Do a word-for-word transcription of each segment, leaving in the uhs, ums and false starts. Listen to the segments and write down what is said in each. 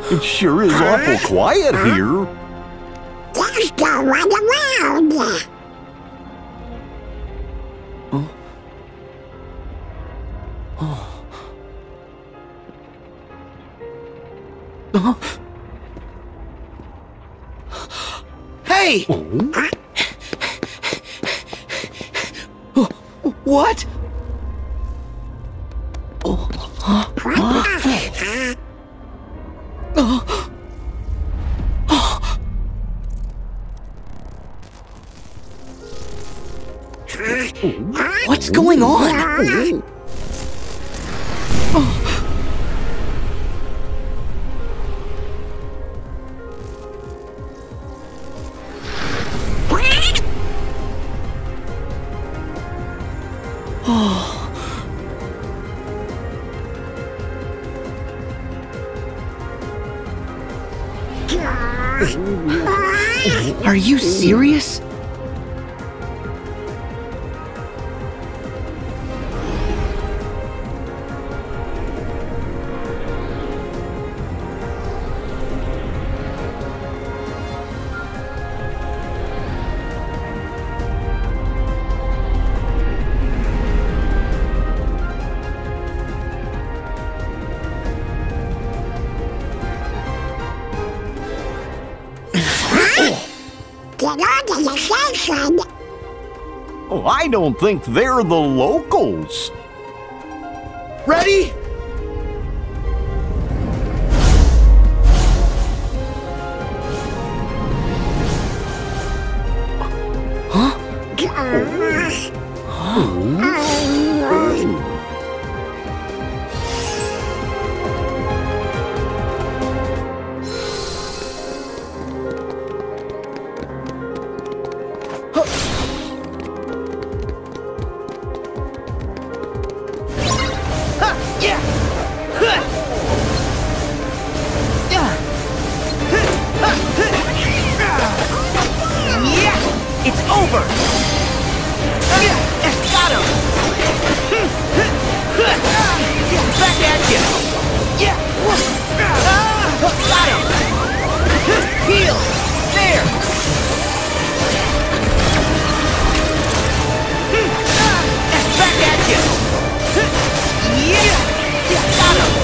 It sure is awful quiet here. Just go run around. Huh? Oh. Huh? Hey! Oh? What? Oh, huh? Huh? Oh. Oh. What's going on? Oh. Are you serious? Get on to the station. Oh, I don't think they're the locals. Ready? Huh? It's over! Got him! Back at you! Got him! Heal! There! Back at you! Got him!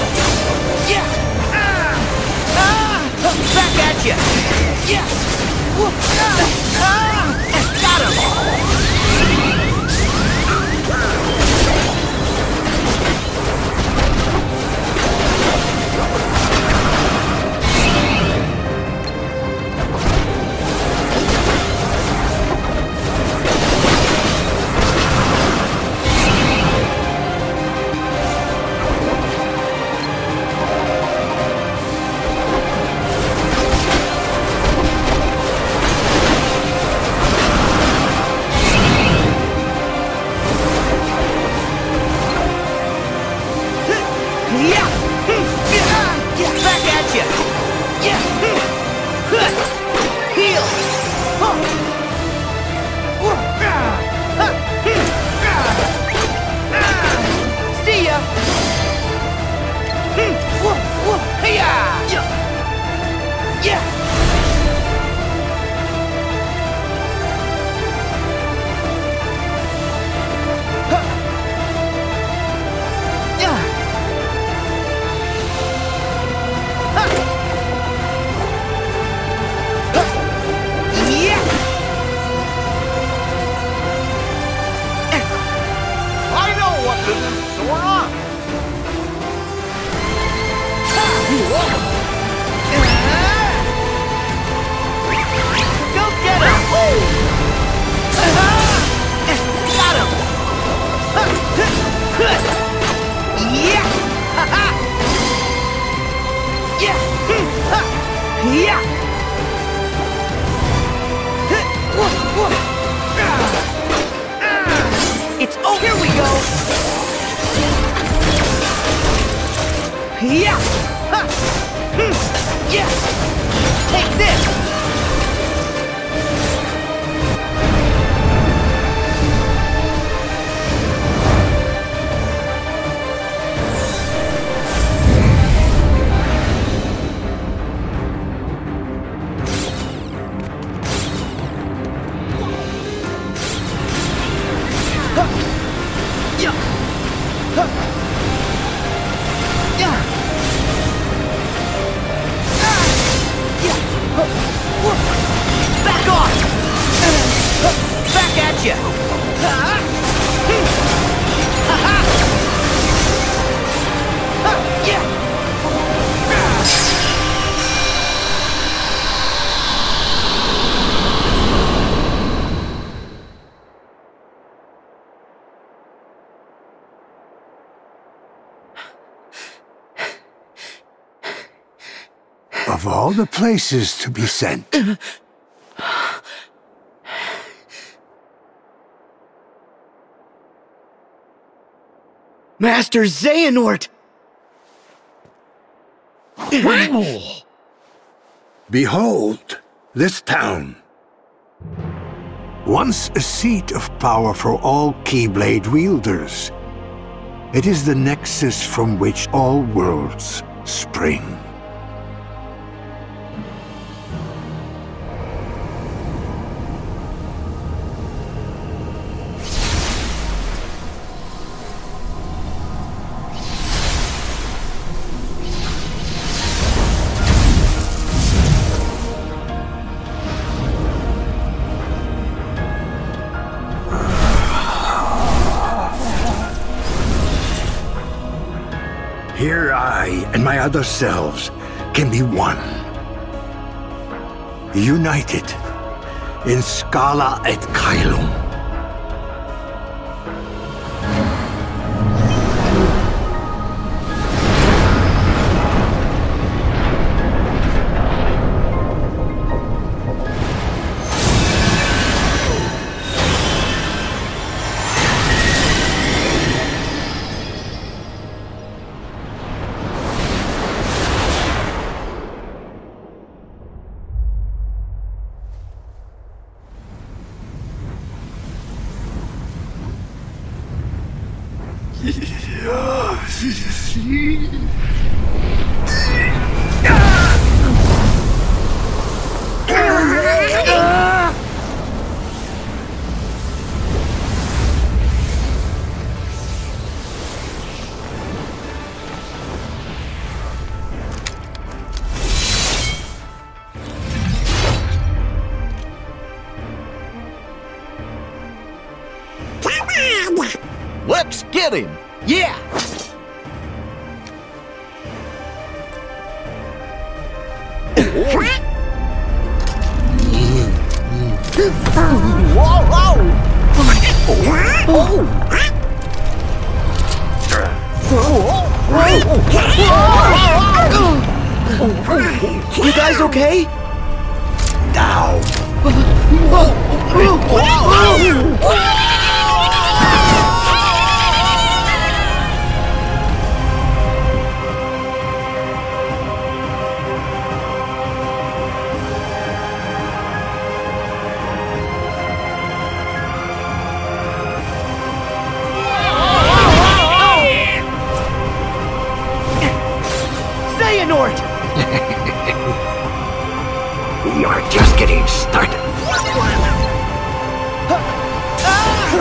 Back at you! Got him! It's oh, here we go. Yeah. Yeah. Take this. Back off! Back at you! Of all the places to be sent. Master Xehanort! Behold, this town. Once a seat of power for all Keyblade wielders. It is the nexus from which all worlds spring. Here I and my other selves can be one. United in Scala et Caelum. Let's get him! Yeah! Whoa, You guys okay? Now. Xehanort! We are just getting started. Ah!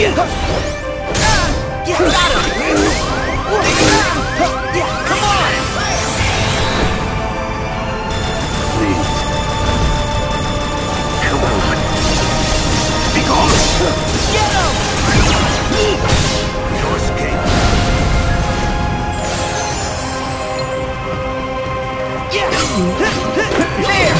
you! Yeah, got him! Yeah, come on! Please. Come on. Be gone! Get him! No escape. Yeah! There!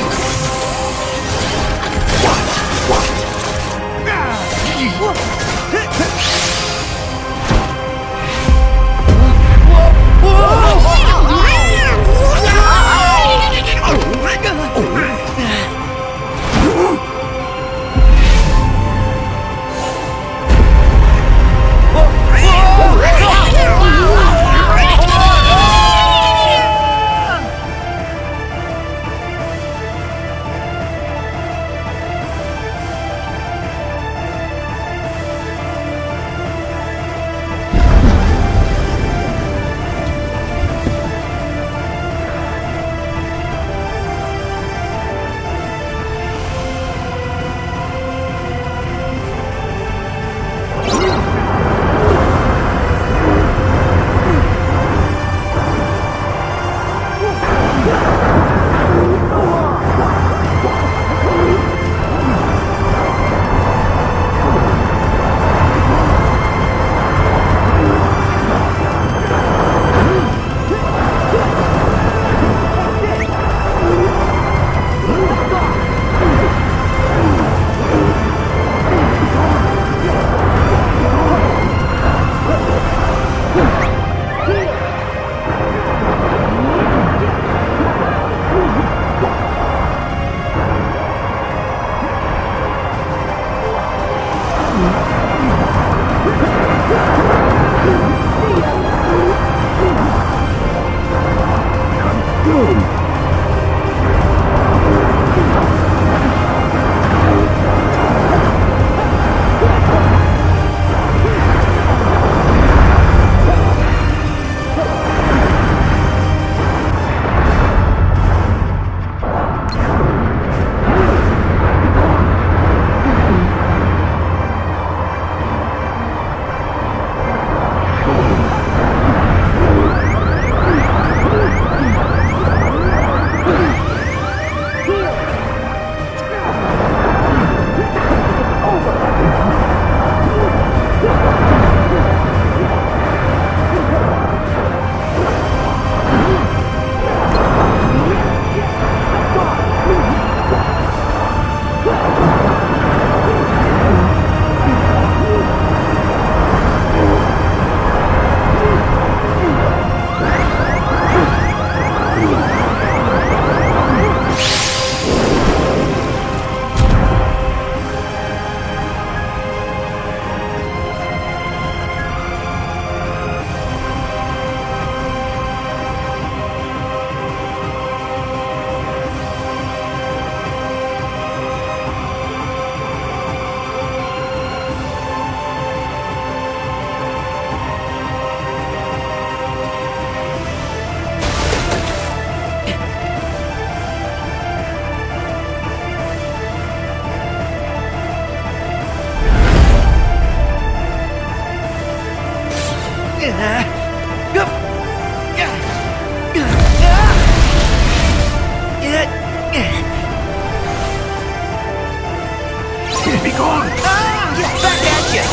Be gone! Ah, back at you!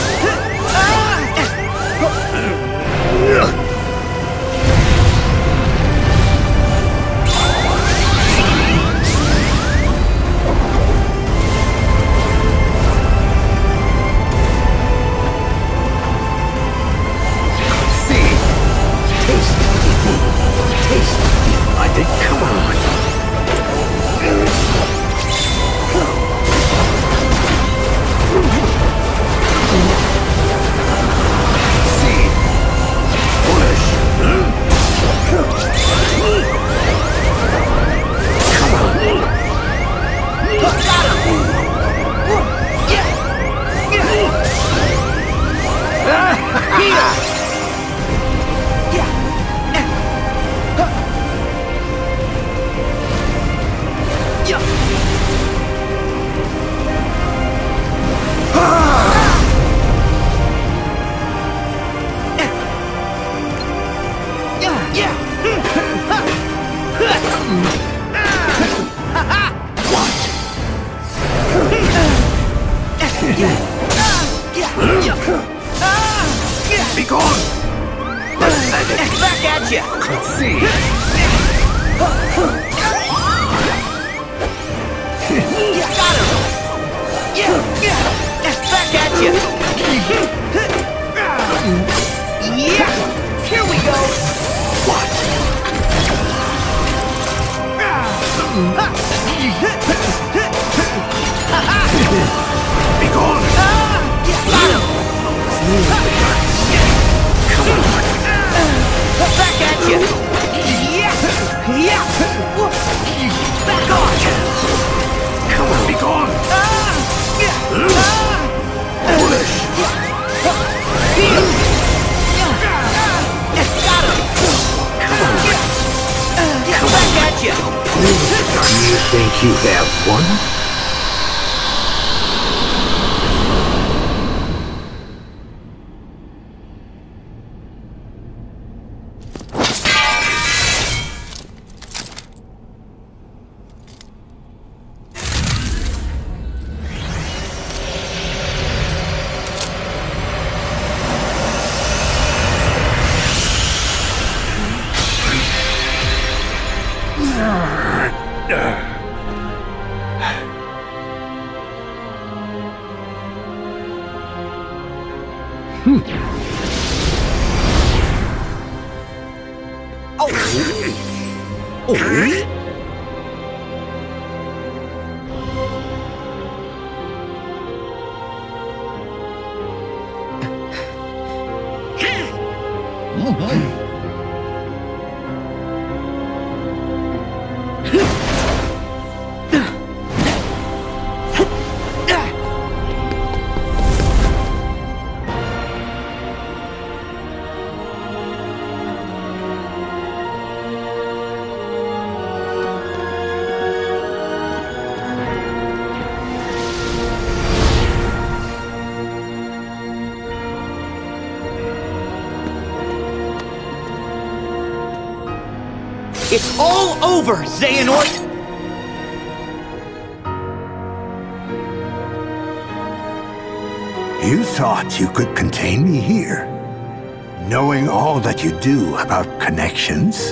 Ah! I think, come on. See. Push. Come on. Got him! Here! Be gone! Back at you! Let's see. Got him! Back at you! Yeah! Here we go! What? Be gone! Got him! Back at you! Yeah! Yeah! Back off! Come on, be gone! Foolish! Heal! Got him! Back at you! Do you think you have won? It's all over, Xehanort! You thought you could contain me here, knowing all that you do about connections?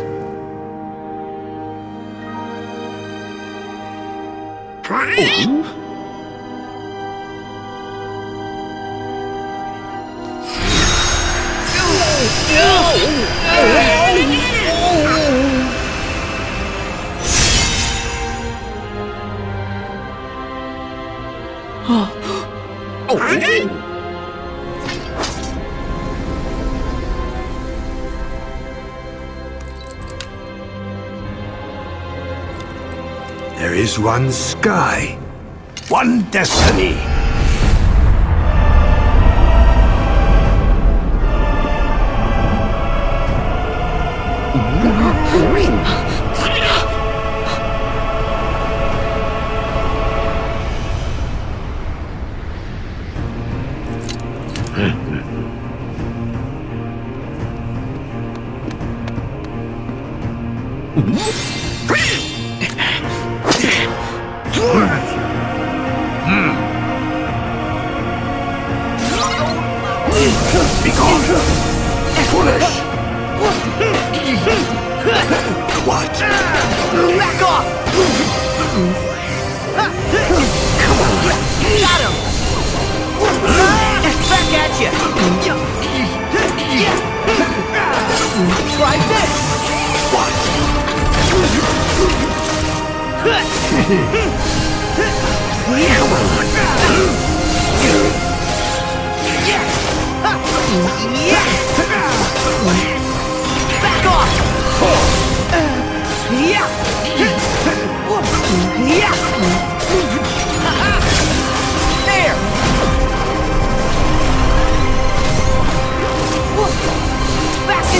There is one sky, one destiny. Be gone! Foolish! What? Back off! Come on! Got him! Back at you! Try this! What? Come on! Back off! Yeah! Yeah! There! Back in!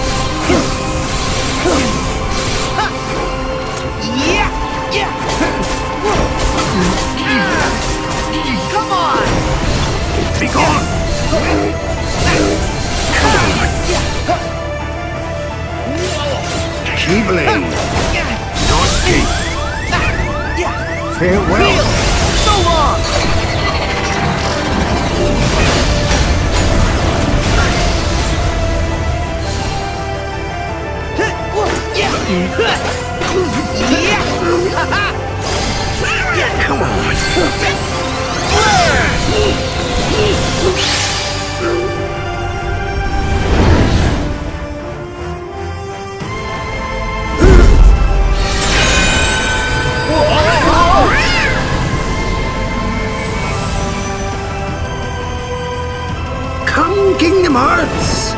Yeah! Yeah! Come on! Be gone! Keyblade! Your escape! Farewell! So long! Come, Kingdom Hearts!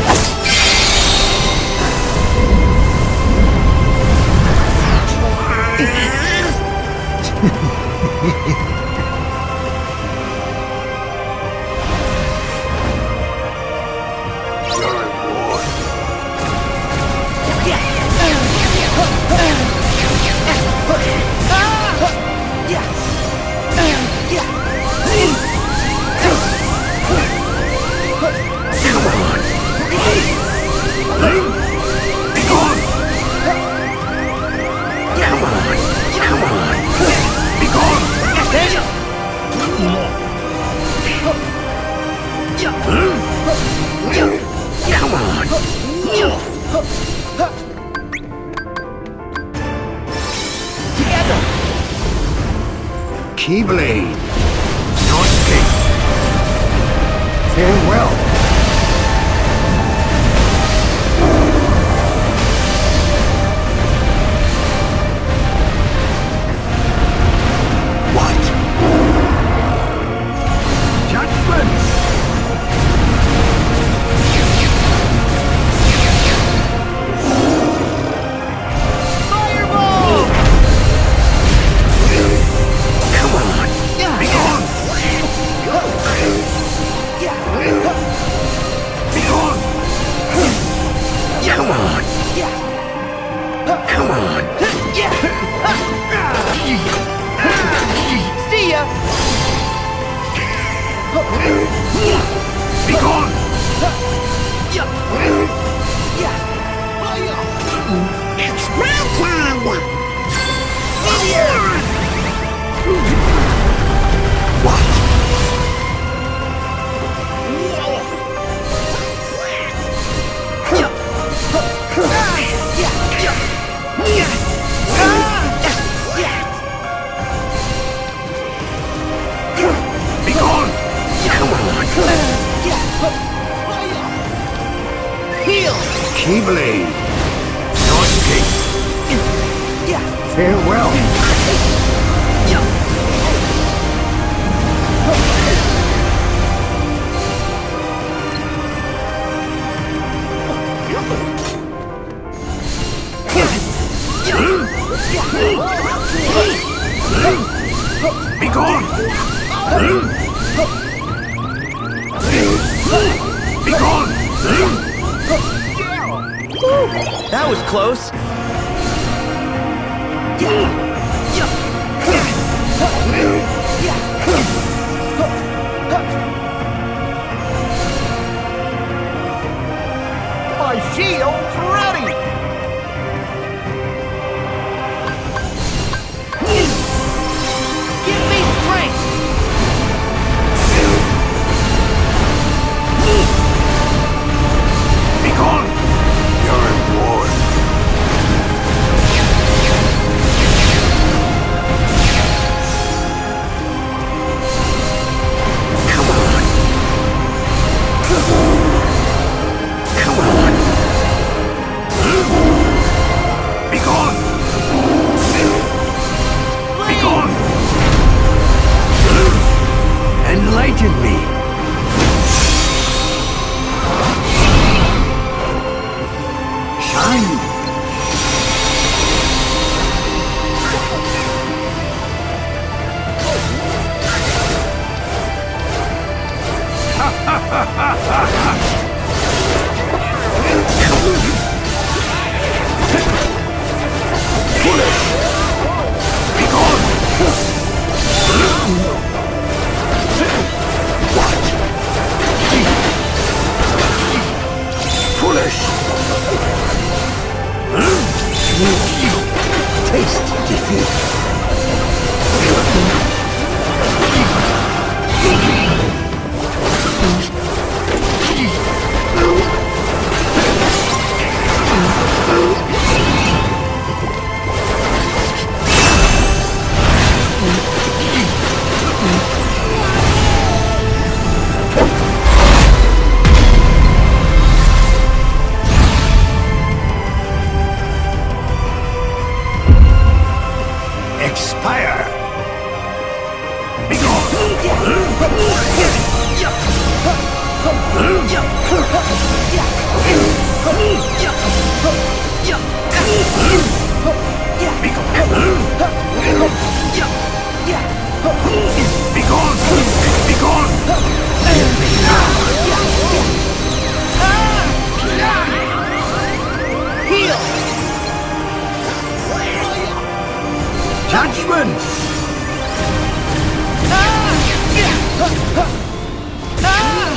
Keyblade, North Gate. Farewell. What? Judgment! Fireball! Come on! Be gone! Be gone! Come on! Come on! See ya! Be gone! It's my turn! What? Be gone! Come on! Heal! Keyblade, North Gate. Farewell. Be gone! Be gone! That was close. My shield's ready! Give me strength! Be gone! Your reward. Come on! Come on! Be gone! Be gone! Enlighten me! Shine! Be gone! What? Foolish! Taste defeat!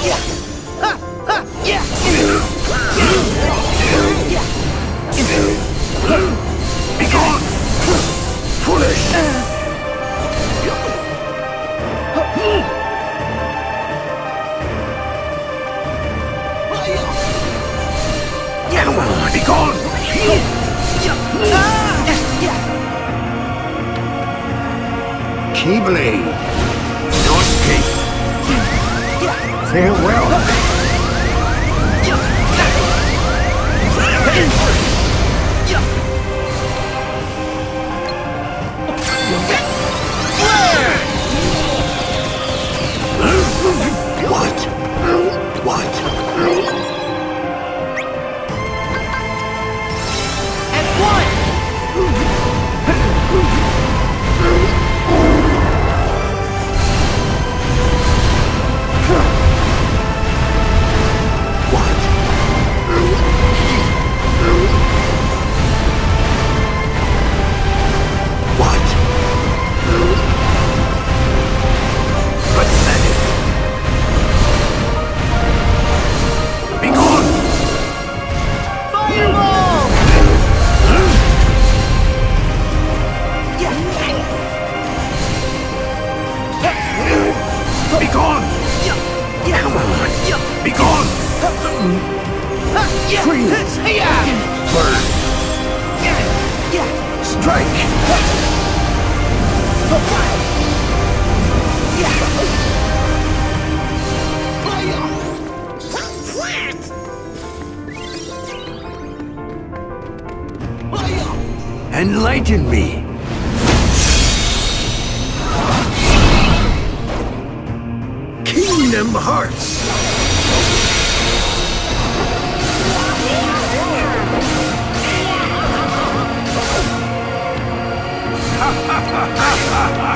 Be gone! Foolish! Come on, be gone! Keyblade! No escape! Farewell! What? What? And one! What? What? Pathetic! Be gone! Fireball! Be gone! Come on! Be gone! Freeze! Burn! Strike! Enlighten me! Kingdom Hearts!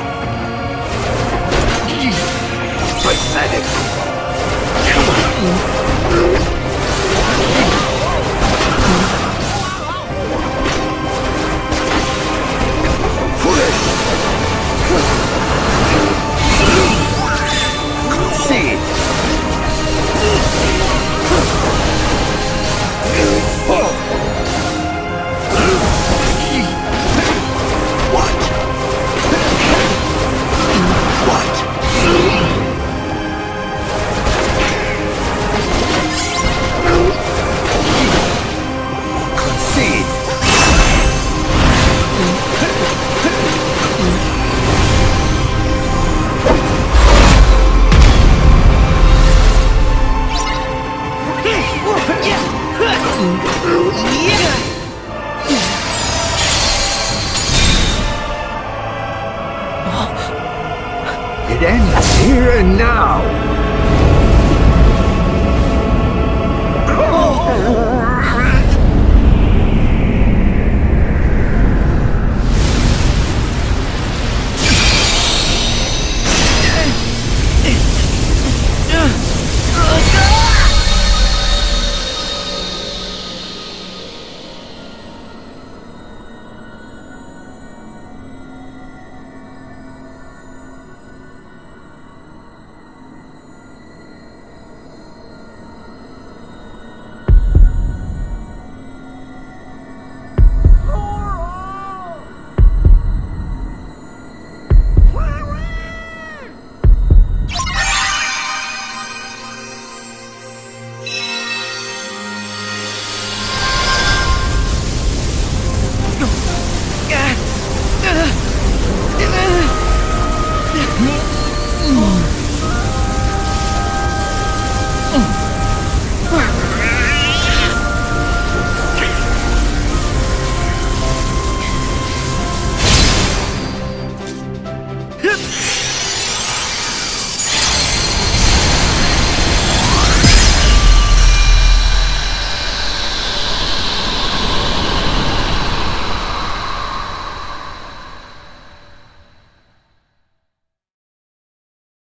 Pathetic! Come on!